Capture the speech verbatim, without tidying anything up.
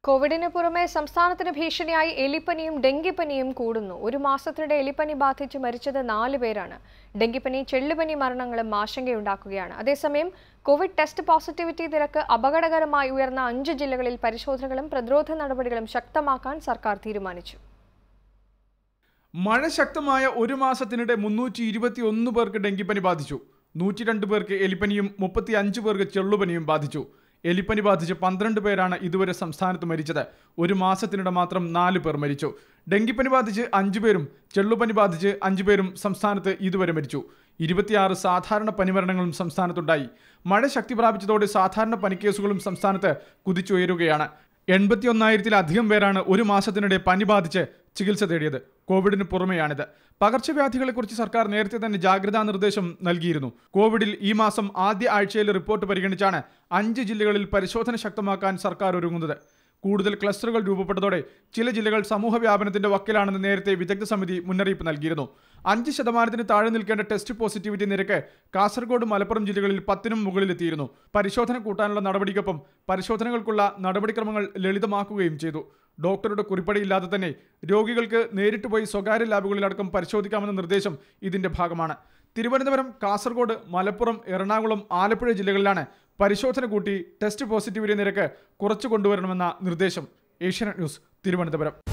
കോവിഡിന് പുറമെ സംസ്ഥാനത്തിന് ഭീഷണിയായി എലിപ്പനിയും ഡെങ്കിപ്പനിയും കൂടുന്നു. ഒരു മാസത്തിനിടെ എലിപ്പനി ബാധിച്ച് മരിച്ചത് നാല് പേരാണ്. ഡെങ്കിപ്പനി, ചെള്ളുപനി മരണങ്ങളും ആശങ്കയുണ്ടാക്കുകയാണ്. അതേസമയം കോവിഡ് ടെസ്റ്റ് പോസിറ്റിവിറ്റി നിരക്ക് അപകടകരമായി ഉയർന്ന അഞ്ച് ജില്ലകളിൽ പരിശോധനകളും പ്രതിരോധ നടപടികളും ശക്തമാക്കാൻ സർക്കാർ തീരുമാനിച്ചു. മഴ ശക്തമായ ഒരു മാസത്തിനിടെ മുന്നൂറ്റി ഇരുപത്തി ഒന്ന് പേർക്ക് ഡെങ്കിപ്പനി ബാധിച്ചു. നൂറ്റി രണ്ട് പേർക്ക് എലിപ്പനിയും മുപ്പത്തി അഞ്ച് പേർക്ക് ചെള്ളുപനിയും ബാധിച്ചു. എലിപ്പനി ബാധിച്ച് പന്ത്രണ്ട് പേരാണ് ഇതുവരെ സംസ്ഥാനത്ത് മരിച്ചത്. ഒരു മാസത്തിനിടെ മാത്രം നാല് പേർ മരിച്ചു. ഡെങ്കിപ്പനി ബാധിച്ച് അഞ്ചു പേരും ചെള്ളുപനി ബാധിച്ച് അഞ്ചു പേരും സംസ്ഥാനത്ത് ഇതുവരെ മരിച്ചു. ഇരുപത്തിയാറ് സാധാരണ പനിമരണങ്ങളും സംസ്ഥാനത്തുണ്ടായി. മഴ ശക്തി പ്രാപിച്ചതോടെ സാധാരണ പനിക്കേസുകളും സംസ്ഥാനത്ത് കുതിച്ചുയരുകയാണ്. എൺപത്തി ഒന്നായിരത്തിലധികം പേരാണ് ഒരു മാസത്തിനിടെ പനി ബാധിച്ച് ചികിത്സ തേടിയത്. കോവിഡിന് പുറമെയാണിത്. പകർച്ചവ്യാധികളെക്കുറിച്ച് സർക്കാർ നേരത്തെ തന്നെ ജാഗ്രതാ നിർദ്ദേശം നൽകിയിരുന്നു. കോവിഡിൽ ഈ മാസം ആദ്യ ആഴ്ചയിലെ റിപ്പോർട്ട് പരിഗണിച്ചാണ് അഞ്ച് ജില്ലകളിൽ പരിശോധന ശക്തമാക്കാൻ സർക്കാർ ഒരുങ്ങുന്നത്. കൂടുതൽ ക്ലസ്റ്ററുകൾ രൂപപ്പെട്ടതോടെ ചില ജില്ലകൾ സമൂഹ വ്യാപനത്തിന്റെ വക്കിലാണെന്ന് നേരത്തെ വിദഗ്ധ സമിതി മുന്നറിയിപ്പ് നൽകിയിരുന്നു. അഞ്ച് ശതമാനത്തിന് താഴെ നിൽക്കേണ്ട ടെസ്റ്റ് പോസിറ്റിവിറ്റി നിരക്ക് കാസർഗോഡ്, മലപ്പുറം ജില്ലകളിൽ പത്തിനും മുകളിലെത്തിയിരുന്നു. പരിശോധന കൂട്ടാനുള്ള നടപടിക്കൊപ്പം പരിശോധനകൾക്കുള്ള നടപടിക്രമങ്ങൾ ലളിതമാക്കുകയും ചെയ്തു. ഡോക്ടറുടെ കുറിപ്പടിയില്ലാതെ തന്നെ രോഗികൾക്ക് നേരിട്ട് പോയി സ്വകാര്യ ലാബുകളിലടക്കം പരിശോധിക്കാമെന്ന നിർദ്ദേശം ഇതിന്റെ ഭാഗമാണ്. തിരുവനന്തപുരം, കാസർഗോഡ്, മലപ്പുറം, എറണാകുളം, ആലപ്പുഴ ജില്ലകളിലാണ് പരിശോധന കൂട്ടി ടെസ്റ്റ് പോസിറ്റിവിറ്റി നിരക്ക് കുറച്ചു കൊണ്ടുവരണമെന്ന നിർദ്ദേശം. ഏഷ്യാനെറ്റ് ന്യൂസ്, തിരുവനന്തപുരം.